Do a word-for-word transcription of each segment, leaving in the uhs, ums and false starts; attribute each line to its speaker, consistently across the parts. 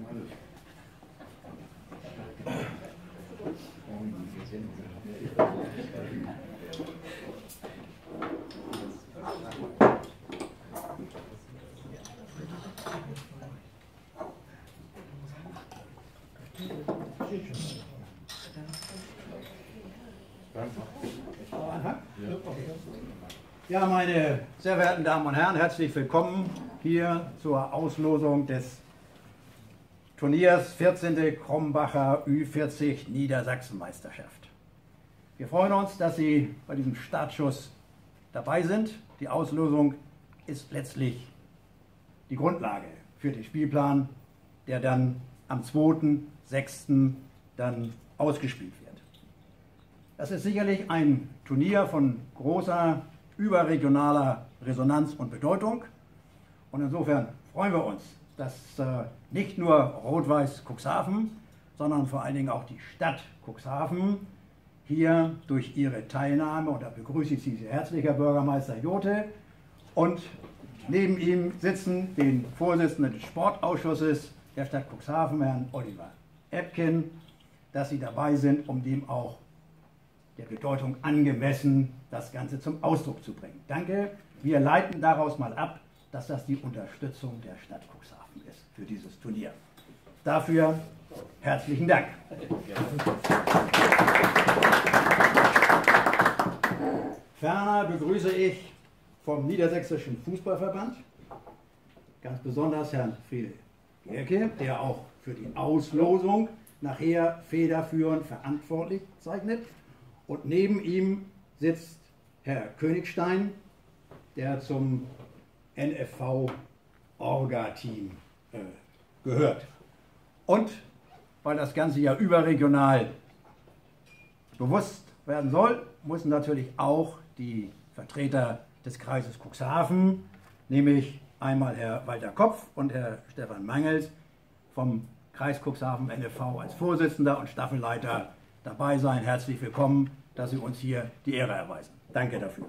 Speaker 1: Ja, meine sehr verehrten Damen und Herren, herzlich willkommen hier zur Auslosung des Turniers vierzehnte Krombacher Ü vierzig Niedersachsenmeisterschaft. Wir freuen uns, dass Sie bei diesem Startschuss dabei sind. Die Auslosung ist letztlich die Grundlage für den Spielplan, der dann am zweiten sechsten dann ausgespielt wird. Das ist sicherlich ein Turnier von großer überregionaler Resonanz und Bedeutung. Und insofern freuen wir uns, dass äh, nicht nur Rot-Weiß Cuxhaven, sondern vor allen Dingen auch die Stadt Cuxhaven hier durch ihre Teilnahme, und da begrüße ich Sie sehr herzlich, Herr Bürgermeister Jote, und neben ihm sitzen den Vorsitzenden des Sportausschusses der Stadt Cuxhaven, Herrn Oliver Epkin, dass Sie dabei sind, um dem auch der Bedeutung angemessen das Ganze zum Ausdruck zu bringen. Danke. Wir leiten daraus mal ab, dass das die Unterstützung der Stadt Cuxhaven ist für dieses Turnier. Dafür herzlichen Dank. Ferner begrüße ich vom Niedersächsischen Fußballverband ganz besonders Herrn Friede Gerke, der auch für die Auslosung nachher federführend verantwortlich zeichnet. Und neben ihm sitzt Herr Königstein, der zum N F V-Orga-Team äh, gehört. Und weil das Ganze ja überregional bewusst werden soll, müssen natürlich auch die Vertreter des Kreises Cuxhaven, nämlich einmal Herr Walter Kopf und Herr Stefan Mangels vom Kreis Cuxhaven N F V als Vorsitzender und Staffelleiter dabei sein. Herzlich willkommen, dass Sie uns hier die Ehre erweisen. Danke dafür.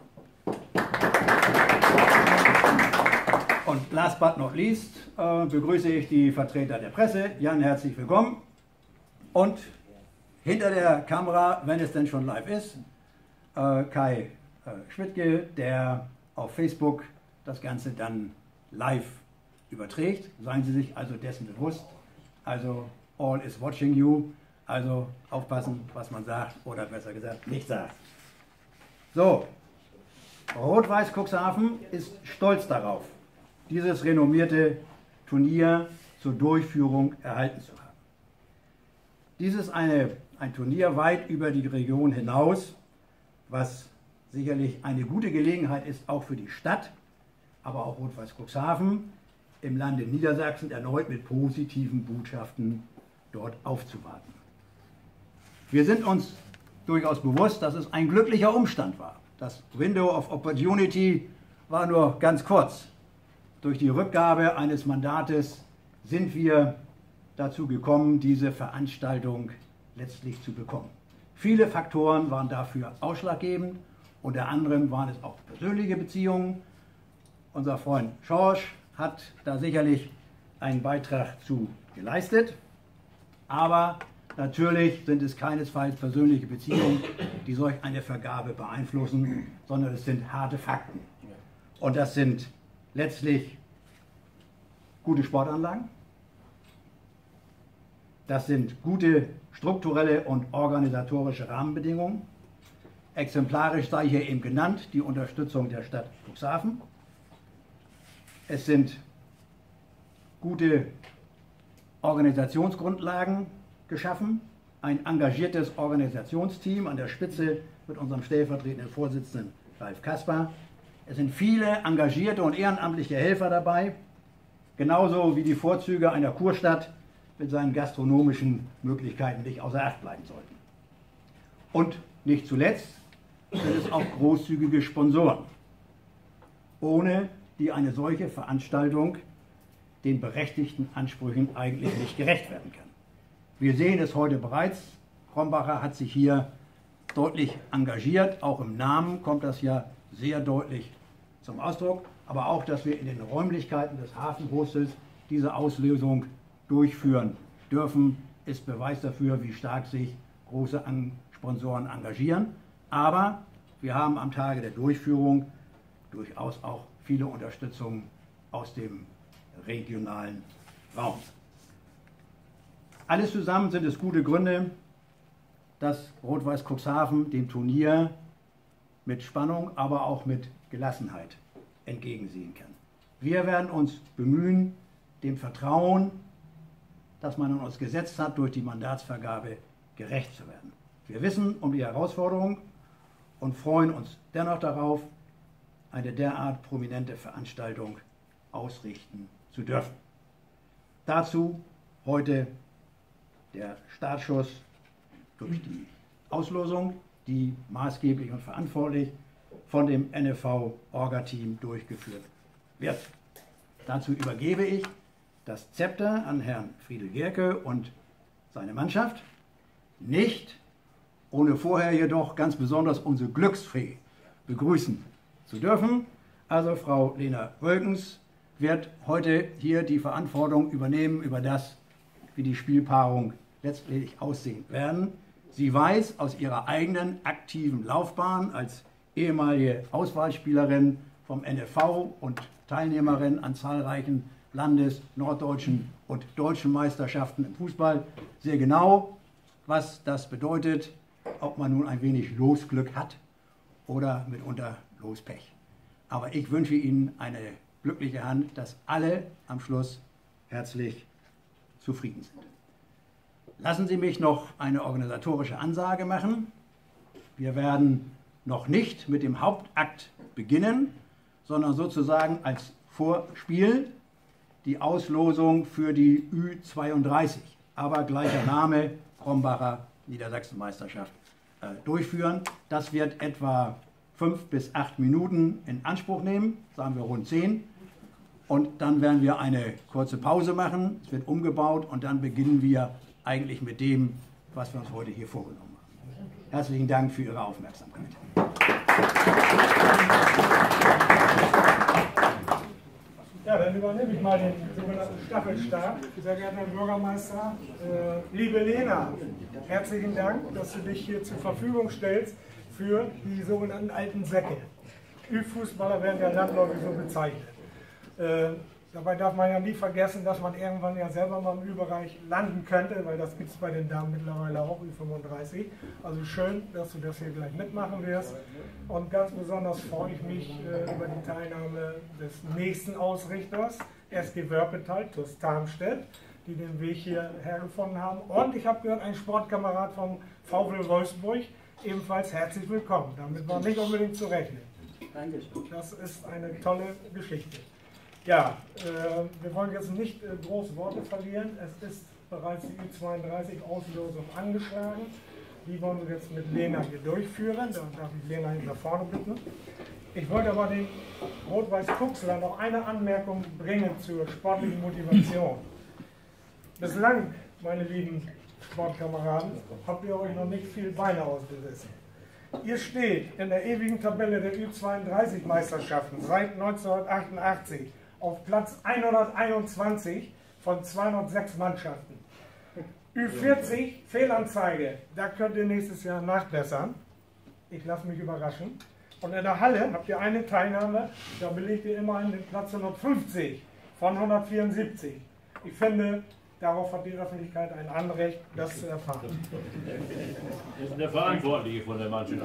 Speaker 1: Und last but not least äh, begrüße ich die Vertreter der Presse. Jan, herzlich willkommen. Und hinter der Kamera, wenn es denn schon live ist, äh, Kai äh, Schmidtke, der auf Facebook das Ganze dann live überträgt. Seien Sie sich also dessen bewusst. Also all is watching you. Also aufpassen, was man sagt, oder besser gesagt, nicht sagt. So, Rot-Weiß Cuxhaven ist stolz darauf, dieses renommierte Turnier zur Durchführung erhalten zu haben. Dies ist eine, ein Turnier weit über die Region hinaus, was sicherlich eine gute Gelegenheit ist, auch für die Stadt, aber auch Rot-Weiß Cuxhaven im Lande Niedersachsen erneut mit positiven Botschaften dort aufzuwarten. Wir sind uns durchaus bewusst, dass es ein glücklicher Umstand war. Das Window of Opportunity war nur ganz kurz. Durch die Rückgabe eines Mandates sind wir dazu gekommen, diese Veranstaltung letztlich zu bekommen. Viele Faktoren waren dafür ausschlaggebend. Unter anderem waren es auch persönliche Beziehungen. Unser Freund Schorsch hat da sicherlich einen Beitrag zu geleistet. Aber natürlich sind es keinesfalls persönliche Beziehungen, die solch eine Vergabe beeinflussen, sondern es sind harte Fakten. Und das sind letztlich gute Sportanlagen, das sind gute strukturelle und organisatorische Rahmenbedingungen. Exemplarisch sei hier eben genannt die Unterstützung der Stadt Cuxhaven. Es sind gute Organisationsgrundlagen geschaffen, ein engagiertes Organisationsteam an der Spitze mit unserem stellvertretenden Vorsitzenden Ralf Kasper. Es sind viele engagierte und ehrenamtliche Helfer dabei, genauso wie die Vorzüge einer Kurstadt mit seinen gastronomischen Möglichkeiten nicht außer Acht bleiben sollten. Und nicht zuletzt sind es auch großzügige Sponsoren, ohne die eine solche Veranstaltung den berechtigten Ansprüchen eigentlich nicht gerecht werden kann. Wir sehen es heute bereits, Krombacher hat sich hier deutlich engagiert, auch im Namen kommt das ja sehr deutlich zum Ausdruck, aber auch, dass wir in den Räumlichkeiten des Hafenhostels diese Auslösung durchführen dürfen, ist Beweis dafür, wie stark sich große Sponsoren engagieren. Aber wir haben am Tage der Durchführung durchaus auch viele Unterstützung aus dem regionalen Raum. Alles zusammen sind es gute Gründe, dass Rot-Weiß Cuxhaven dem Turnier mit Spannung, aber auch mit Gelassenheit entgegensehen kann. Wir werden uns bemühen, dem Vertrauen, das man in uns gesetzt hat, durch die Mandatsvergabe gerecht zu werden. Wir wissen um die Herausforderung und freuen uns dennoch darauf, eine derart prominente Veranstaltung ausrichten zu dürfen. Dazu heute der Startschuss durch die Auslosung, die maßgeblich und verantwortlich von dem N F V-Orga-Team durchgeführt wird. Dazu übergebe ich das Zepter an Herrn Friedel Gerke und seine Mannschaft, nicht ohne vorher jedoch ganz besonders unsere Glücksfee begrüßen zu dürfen. Also Frau Lena Wölkens wird heute hier die Verantwortung übernehmen über das, wie die Spielpaarung letztlich aussehen werden. Sie weiß aus ihrer eigenen aktiven Laufbahn als ehemalige Auswahlspielerin vom N F V und Teilnehmerin an zahlreichen Landes-, norddeutschen und deutschen Meisterschaften im Fußball sehr genau, was das bedeutet, ob man nun ein wenig Losglück hat oder mitunter Lospech. Aber ich wünsche Ihnen eine glückliche Hand, dass alle am Schluss herzlich zufrieden sind. Lassen Sie mich noch eine organisatorische Ansage machen. Wir werden noch nicht mit dem Hauptakt beginnen, sondern sozusagen als Vorspiel die Auslosung für die Ü zweiunddreißig, aber gleicher Name, Krombacher Niedersachsenmeisterschaft, äh, durchführen. Das wird etwa fünf bis acht Minuten in Anspruch nehmen, sagen wir rund zehn. Und dann werden wir eine kurze Pause machen, es wird umgebaut und dann beginnen wir eigentlich mit dem, was wir uns heute hier vorgenommen haben. Herzlichen Dank für Ihre Aufmerksamkeit.
Speaker 2: Ja, dann übernehme ich mal den sogenannten Staffelstab. Sehr geehrter Herr Bürgermeister, äh, liebe Lena, herzlichen Dank, dass du dich hier zur Verfügung stellst für die sogenannten alten Säcke. Ü-Fußballer werden ja landläufig so bezeichnet. Äh, dabei darf man ja nie vergessen, dass man irgendwann ja selber mal im Ü-Bereich landen könnte, weil das gibt es bei den Damen mittlerweile auch, Ü fünfunddreißig. Also schön, dass du das hier gleich mitmachen wirst. Und ganz besonders freue ich mich äh, über die Teilnahme des nächsten Ausrichters, S G Wörpetal, T U S Tarmstedt, die den Weg hierher gefunden haben. Und ich habe gehört, ein Sportkamerad vom VfL Wolfsburg, ebenfalls herzlich willkommen. Damit war nicht unbedingt zu rechnen. Dankeschön. Das ist eine tolle Geschichte. Ja, äh, wir wollen jetzt nicht äh, große Worte verlieren. Es ist bereits die Ü zweiunddreißig Auslosung angeschlagen. Die wollen wir jetzt mit Lena hier durchführen. Da darf ich Lena hinter vorne bitten. Ich wollte aber den Rot-Weiß Cuxler noch eine Anmerkung bringen zur sportlichen Motivation. Bislang, meine lieben Sportkameraden, habt ihr euch noch nicht viel Beine ausgerissen. Ihr steht in der ewigen Tabelle der Ü zweiunddreißig Meisterschaften seit neunzehnhundertachtundachtzig auf Platz hunderteinundzwanzig von zweihundertsechs Mannschaften. Ü vierzig, Fehlanzeige, da könnt ihr nächstes Jahr nachbessern. Ich lasse mich überraschen. Und in der Halle habt ihr eine Teilnahme, da belegt ihr immerhin den Platz hundertfünfzig von hundertvierundsiebzig. Ich finde, darauf hat die Öffentlichkeit ein Anrecht, das zu erfahren.
Speaker 3: Das ist der Verantwortliche von der Mannschaft.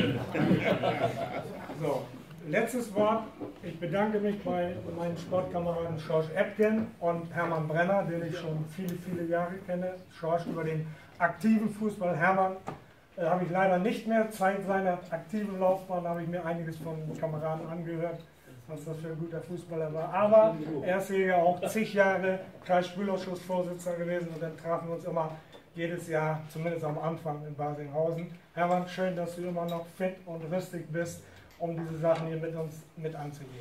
Speaker 2: So, letztes Wort. Ich bedanke mich bei meinen Sportkameraden Schorsch Epken und Hermann Brenner, den ich schon viele, viele Jahre kenne. Schorsch über den aktiven Fußball. Hermann äh, habe ich leider nicht mehr. Seit seiner aktiven Laufbahn habe ich mir einiges von Kameraden angehört, was das für ein guter Fußballer war. Aber er ist hier ja auch zig Jahre Kreisspielausschussvorsitzender gewesen und dann trafen wir uns immer jedes Jahr, zumindest am Anfang in Basinghausen. Hermann, schön, dass du immer noch fit und rüstig bist, um diese Sachen hier mit uns mit anzugehen.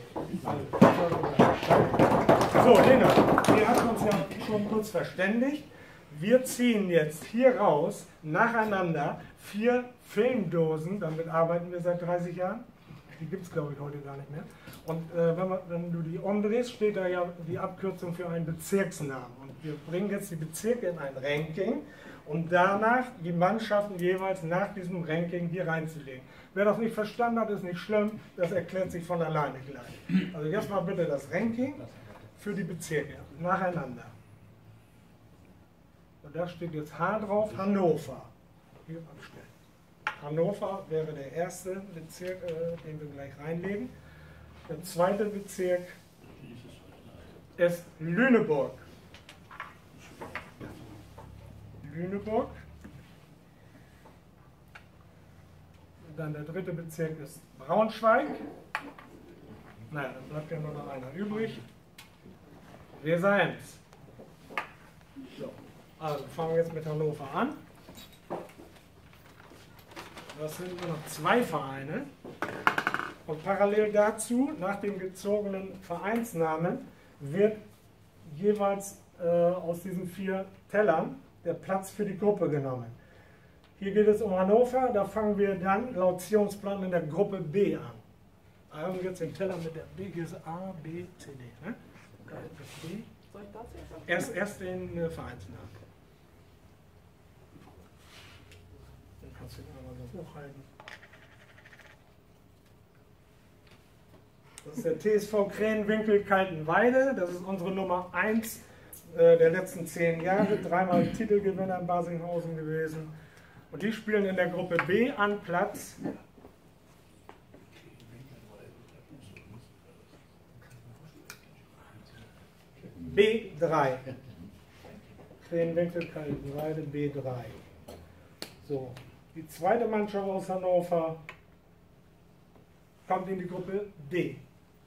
Speaker 2: Also, so, Lena, wir hatten uns ja schon kurz verständigt. Wir ziehen jetzt hier raus, nacheinander, vier Filmdosen, damit arbeiten wir seit dreißig Jahren, die gibt es glaube ich heute gar nicht mehr. Und äh, wenn, man, wenn du die umdrehst, steht da ja die Abkürzung für einen Bezirksnamen. Und wir bringen jetzt die Bezirke in ein Ranking, um danach die Mannschaften jeweils nach diesem Ranking hier reinzulegen. Wer das nicht verstanden hat, ist nicht schlimm, das erklärt sich von alleine gleich. Also jetzt mal bitte das Ranking für die Bezirke, nacheinander. Und da steht jetzt H drauf, Hannover. Hier abstellen. Hannover wäre der erste Bezirk, äh, den wir gleich reinlegen. Der zweite Bezirk ist Lüneburg. Lüneburg. Und dann der dritte Bezirk ist Braunschweig. Naja, dann bleibt ja nur noch einer übrig. Weser-Ems. So, also fangen wir jetzt mit Hannover an. Das sind nur noch zwei Vereine. Und parallel dazu, nach dem gezogenen Vereinsnamen, wird jeweils äh, aus diesen vier Tellern der Platz für die Gruppe genommen. Hier geht es um Hannover, da fangen wir dann laut Ziehungsplan in der Gruppe B an. Also jetzt den Teller mit der B, hier ist A, B, C, D. Ne? B.
Speaker 4: Soll ich das jetzt?
Speaker 2: Erst, erst den äh, Vereinsnamen. Dann kannst du ihn einmal so hochhalten. Das ist der T S V Krähenwinkel Kaltenweide, das ist unsere Nummer eins äh, der letzten zehn Jahre, dreimal Titelgewinner in Basinghausen gewesen. Und die spielen in der Gruppe B an Platz B drei. Krähenwinkel Kaltenweide B drei. So, die zweite Mannschaft aus Hannover kommt in die Gruppe D.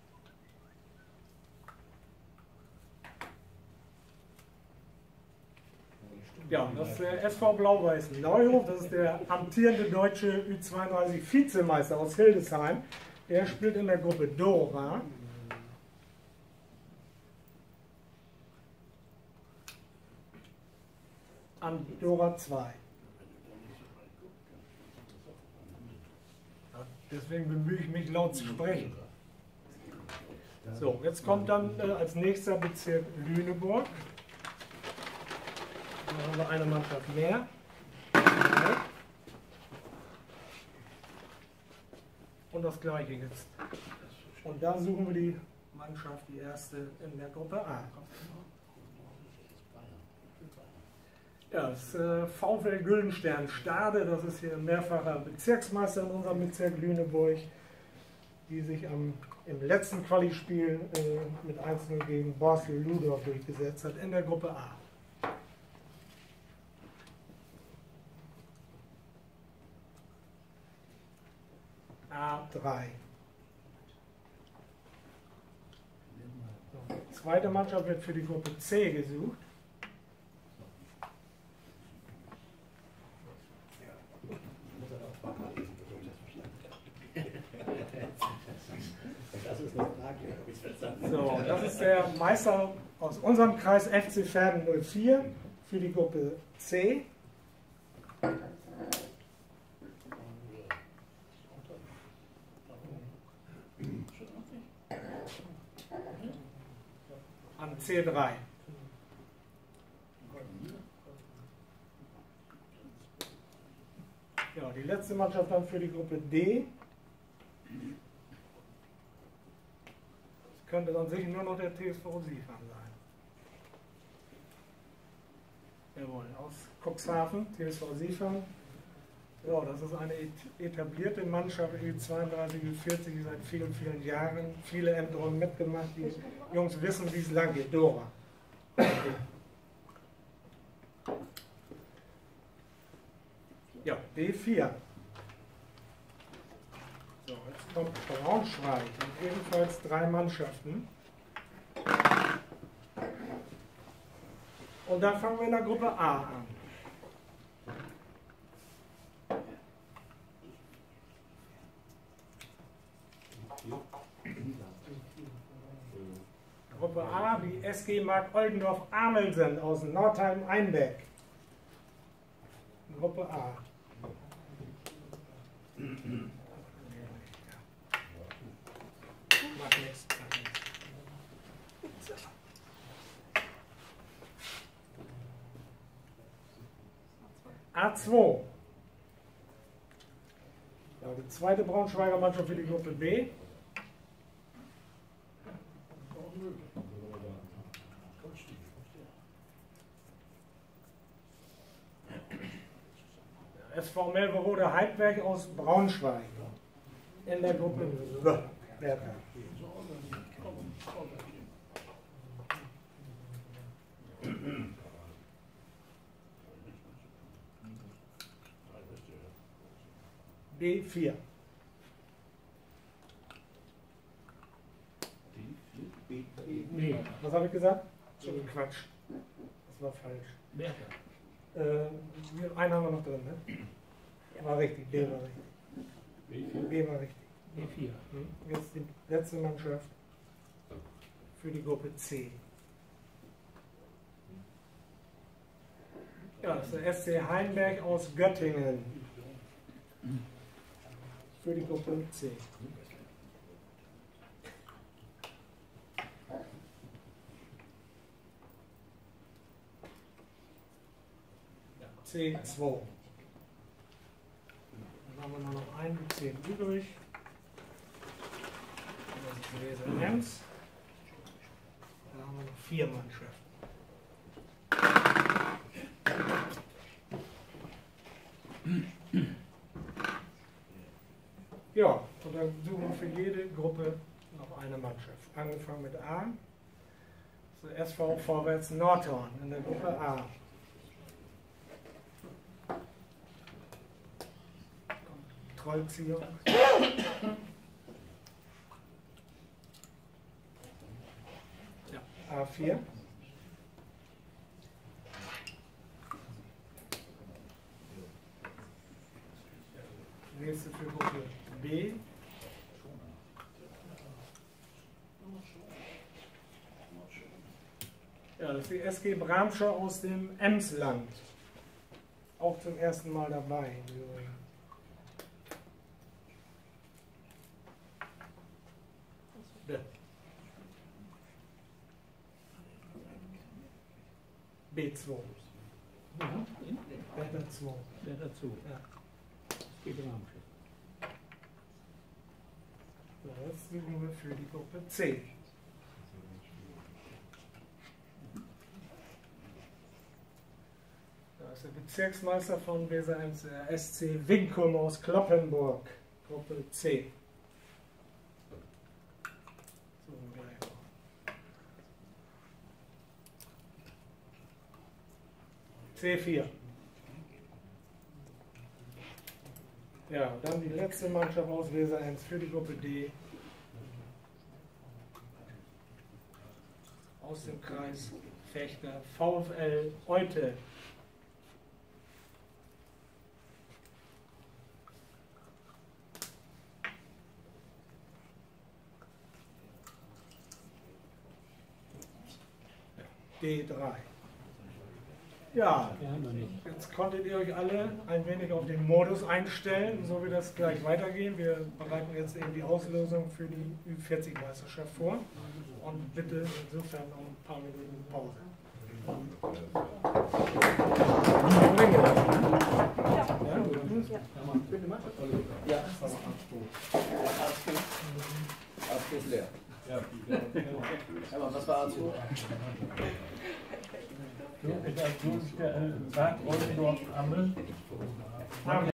Speaker 2: Ja, das ist der S V Blau-Weiß Neuhof, das ist der amtierende deutsche Ü zweiunddreißig Vizemeister aus Hildesheim. Der spielt in der Gruppe Dora. An Dora zwei. Ja, deswegen bemühe ich mich laut zu sprechen. So, jetzt kommt dann äh, als nächster Bezirk Lüneburg. Da haben wir eine Mannschaft mehr. Und das gleiche jetzt. Und da suchen wir die Mannschaft, die erste in der Gruppe A. Ja, das äh, VfL Güldenstern Stade, das ist hier ein mehrfacher Bezirksmeister in unserem Bezirk Lüneburg, die sich am, im letzten Quali-Spiel äh, mit eins null gegen Borstel Ludorf durchgesetzt hat in der Gruppe A. A drei. So, die zweite Mannschaft wird für die Gruppe C gesucht. So, das ist der Meister aus unserem Kreis F C Verden null vier für die Gruppe C. An C drei. Ja, die letzte Mannschaft dann für die Gruppe D. Das könnte an sich nur noch der T S V Siefern sein. Jawohl, aus Cuxhaven, T S V Siefern. Ja, das ist eine etablierte Mannschaft, Ü zweiunddreißig, Ü vierzig, die seit vielen, vielen Jahren viele Änderungen mitgemacht. Die Jungs wissen, wie es lang geht. Dora. Ja, D vier. So, jetzt kommt Braunschweig und ebenfalls drei Mannschaften. Und dann fangen wir in der Gruppe A an. Gruppe A, die S G Mark Oldendorf Amelsen aus Nordheim-Einbeck. Gruppe A. Macht nichts. A zwei. Ja, die zweite Braunschweiger Mannschaft für die Gruppe B. S V Melverode Heidberg aus Braunschweig in der Gruppe B. Bertha. B vier. Nee, was habe ich gesagt? Schon Quatsch. Das war falsch. Äh, einen haben wir noch drin, ne? War richtig, B war richtig. B war richtig. B vier. Jetzt die letzte Mannschaft für die Gruppe C. Ja, das ist der S C Heinberg aus Göttingen. Für die Gruppe C. C zwei. Dann haben wir nur noch einen C übrig. Das ist Gräser Ems. Da haben wir noch vier Mannschaften. Ja, und dann suchen wir für jede Gruppe noch eine Mannschaft. Angefangen mit A. Das ist S V Vorwärts Nordhorn in der Gruppe A. Trollziehung. Ja, A vier. Nächste für Gruppe B. Ja, das ist die S G Bramscher aus dem Emsland. Auch zum ersten Mal dabei. B zwei.
Speaker 4: Ja,
Speaker 2: Bertha zwei.
Speaker 4: der dazu.
Speaker 2: Ja.
Speaker 4: Geht im Armschiff.
Speaker 2: So, jetzt suchen wir für die Gruppe C. Da ist der Bezirksmeister von Weser-Ems, der S C Winkum aus Kloppenburg. Gruppe C. Suchen wir gleich mal. C vier. Ja, dann die letzte Mannschaft aus Weser-Ems für die Gruppe D. Aus dem Kreis Fechter VfL Eute. D drei. Ja, jetzt konntet ihr euch alle ein wenig auf den Modus einstellen, so wird das gleich weitergehen. Wir bereiten jetzt eben die Auslosung für die Ü vierzig Meisterschaft vor und bitte insofern noch ein paar Minuten Pause.
Speaker 5: Ja, Arzt ist leer. Ja, aber was war Arzt?
Speaker 4: So, sagt Oldendorf Ammel.